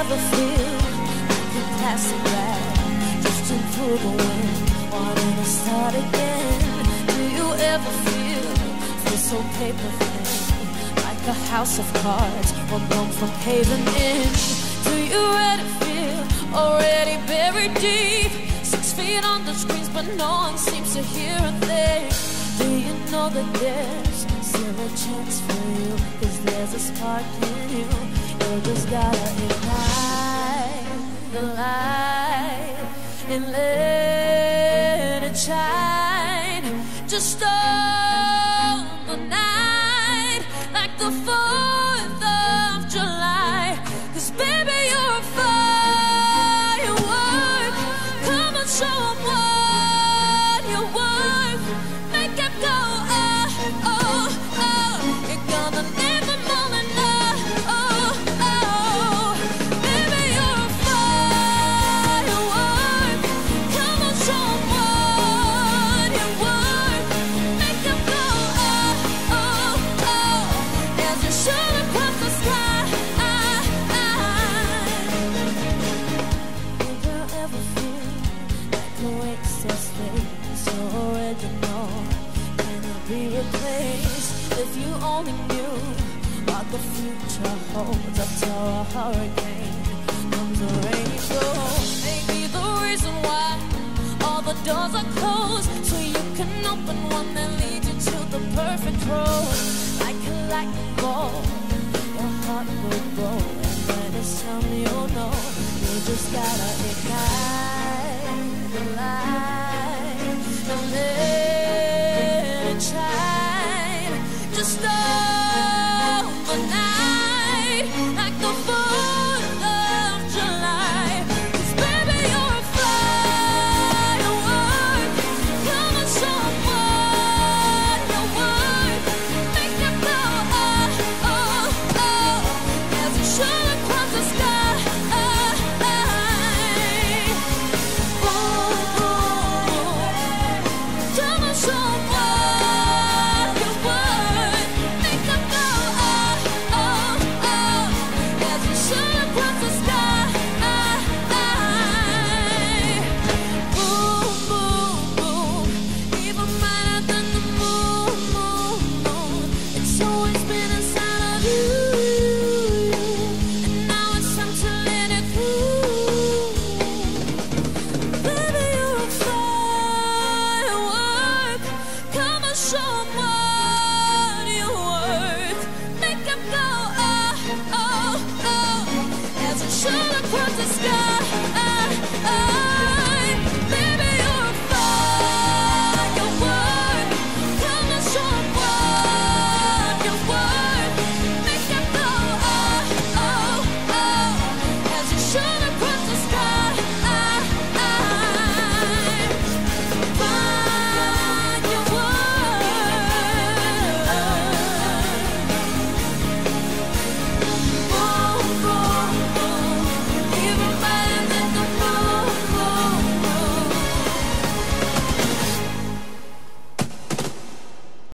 ever feel like a plastic bag drifting through the wind, wanting to start again? Do you ever feel so paper thin, like a house of cards, one blown from caving in? Do you already feel already buried deep, 6 feet under screens, but no one seems to hear a thing? Do you know that there's still a chance for you, 'cause there's a spark in you? You just gotta ignite the light and let it shine. Just on the night, like the 4th of July. 'Cause baby, you're a firework. Come and show 'em what you're worth. Make it go, oh, oh, oh. You're gonna leave them all in love, oh, oh. Baby, you're a firework. Come and show 'em what you're worth. Make it go, oh, oh, oh. As you shoot across the sky. Did you ever feel like a wasted space, so original, cannot be replaced? If you only knew what the future holds up to a hurricane comes a rainy flow. Maybe the reason why all the doors are closed, so you can open one that leads you to the perfect road. Like a lightning bolt, your heart will